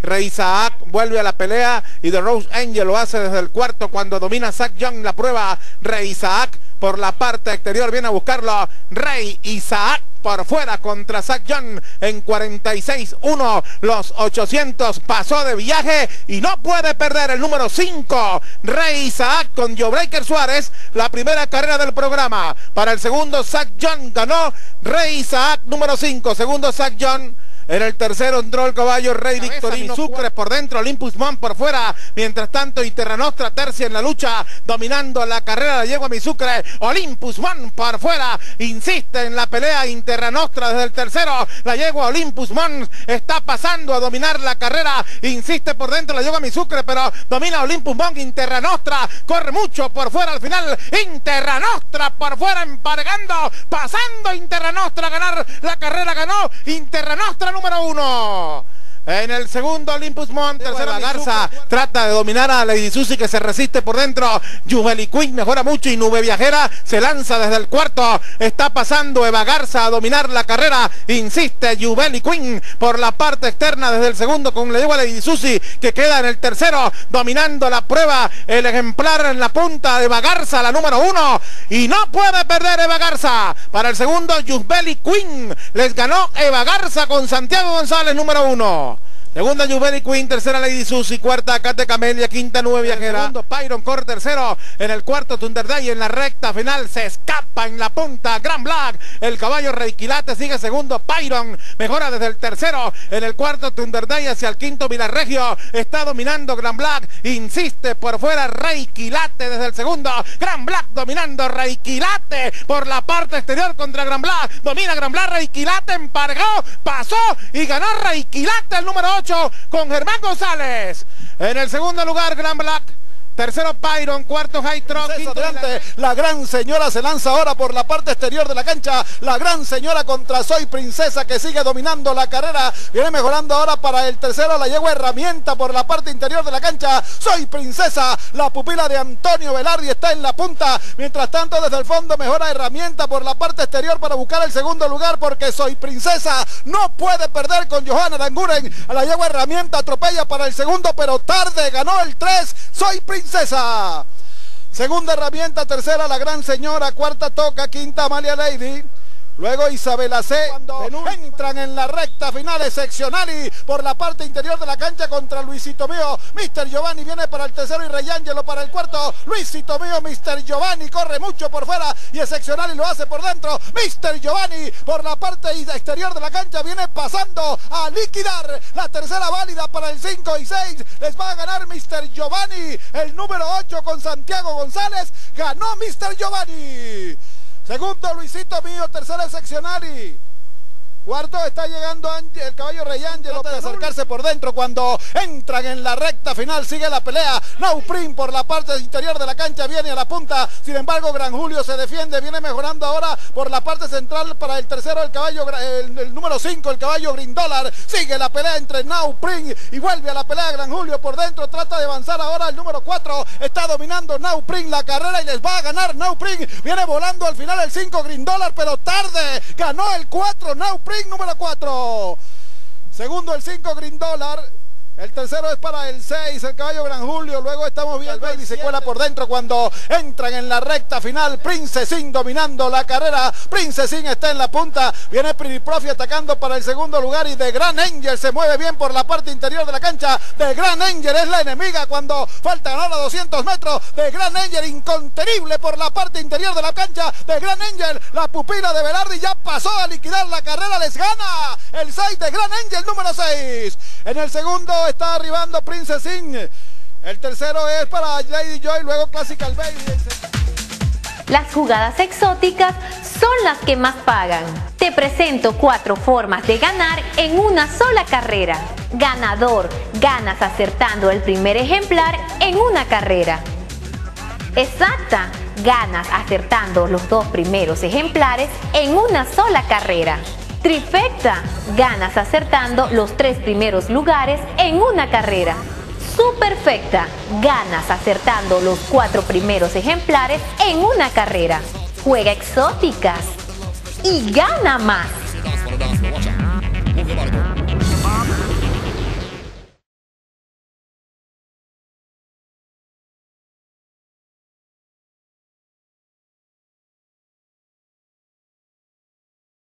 Rey Isaac vuelve a la pelea y The Rose Angel lo hace desde el cuarto cuando domina Zach Young la prueba. Rey Isaac por la parte exterior viene a buscarlo. Rey Isaac por fuera contra Zach Young en 46-1. Los 800 pasó de viaje y no puede perder el número 5. Rey Isaac con Jawbreaker Suárez. La primera carrera del programa. Para el segundo, Zach Young ganó. Rey Isaac número 5. Segundo, Zach Young. En el tercero entró el caballo Rey Victorino Sucre por dentro, Olympus Mons por fuera. Mientras tanto, Terra Nostra tercia en la lucha, dominando la carrera la yegua Mi Sucre. Olympus Mons por fuera, insiste en la pelea Terra Nostra desde el tercero. La yegua Olympus Mons está pasando a dominar la carrera, insiste por dentro la yegua Mi Sucre, pero domina Olympus Mons. Terra Nostra corre mucho por fuera al final. Terra Nostra por fuera emparejando, pasando Terra Nostra a ganar la carrera, ganó Terra Nostra número 1. En el segundo, Olympus Mons. Tercero, Garza trata de dominar a Lady Susie, que se resiste por dentro. Jubilee Queen mejora mucho y Nube Viajera se lanza desde el cuarto. Está pasando Eva Garza a dominar la carrera. Insiste Jubilee Queen por la parte externa desde el segundo con la Lady Susie, que queda en el tercero, dominando la prueba. El ejemplar en la punta de Eva Garza, la número 1. Y no puede perder Eva Garza. Para el segundo, Jubilee Queen. Les ganó Eva Garza con Santiago González, número 1. Segunda, Jubilee Queen. Tercera, Lady Susie. Cuarta, Cate Camelia. Quinta, Nube Viajera. Segundo, Pyron corre tercero. En el cuarto, Thunder Day. En la recta final se escapa en la punta Grand Black. El caballo Reikilate sigue segundo. Pyron mejora desde el tercero. En el cuarto, Thunder Day hacia el quinto, Vilarregio. Está dominando Grand Black. Insiste por fuera Reikilate desde el segundo. Grand Black dominando Reikilate por la parte exterior contra Grand Black. Domina Grand Black. Reikilate emparejó, pasó y ganó Reikilate el número 8 con Germán González. En el segundo lugar, Grand Black. Tercero, Pyron. Cuarto, High Truck. Quinto, adelante. La Gran Señora se lanza ahora por la parte exterior de la cancha. La Gran Señora contra Soy Princesa, que sigue dominando la carrera. Viene mejorando ahora para el tercero. La yegua Herramienta por la parte interior de la cancha. Soy Princesa, la pupila de Antonio Velardi, está en la punta. Mientras tanto, desde el fondo mejora Herramienta por la parte exterior para buscar el segundo lugar, porque Soy Princesa no puede perder con Johanna Aranguren. A la yegua Herramienta atropella para el segundo, pero tarde. Ganó el 3. Soy Princesa. Segunda Herramienta, tercera La Gran Señora, cuarta Toca, quinta Amalia Lady. Luego Isabela C. Cuando entran en la recta final, Excepcionali por la parte interior de la cancha contra Luisito Mío. Mr. Giovanni viene para el tercero y Rey Angelo para el cuarto. Luisito Mío, Mr. Giovanni corre mucho por fuera y Excepcionali lo hace por dentro. Mr. Giovanni por la parte exterior de la cancha viene pasando a liquidar. La tercera válida para el 5 y 6. Les va a ganar Mr. Giovanni. El número 8 con Santiago González. Ganó Mr. Giovanni. Segundo, Luisito Mío. Tercera, Excepcionali. Cuarto está llegando el caballo Rey Angelo para acercarse por dentro cuando entran en la recta final. Sigue la pelea. Nauprim por la parte interior de la cancha viene a la punta. Sin embargo, Gran Julio se defiende. Viene mejorando ahora por la parte central para el tercero el caballo, el número 5, el caballo Green Dollar. Sigue la pelea entre Nauprim y vuelve a la pelea Gran Julio por dentro. Trata de avanzar ahora el número 4. Está dominando Nauprim la carrera y les va a ganar Nauprim. Viene volando al final el 5 Green Dollar, pero tarde. Ganó el 4 Nauprim. Número 4. Segundo el 5 Green Dollar. El tercero es para el 6, el caballo Gran Julio. Luego estamos viendo Baby se cuela por dentro cuando entran en la recta final. Princesín dominando la carrera. Princesín está en la punta. Viene Pretty Profi atacando para el segundo lugar y The Grand Angel se mueve bien por la parte interior de la cancha. The Grand Angel es la enemiga cuando faltan ahora 200 metros. The Grand Angel incontenible por la parte interior de la cancha. The Grand Angel, la pupila de Velardi, ya pasó a liquidar la carrera. Les gana el 6 de Grand Angel número 6. En el segundo está arribando Princesín. El tercero es para Lady Joy, luego Classical Baby. Las jugadas exóticas son las que más pagan. Te presento 4 formas de ganar en una sola carrera. Ganador: ganas acertando el primer ejemplar en una carrera. Exacta: ganas acertando los 2 primeros ejemplares en una sola carrera. Trifecta: ganas acertando los 3 primeros lugares en una carrera. Superfecta: ganas acertando los 4 primeros ejemplares en una carrera. Juega exóticas y gana más.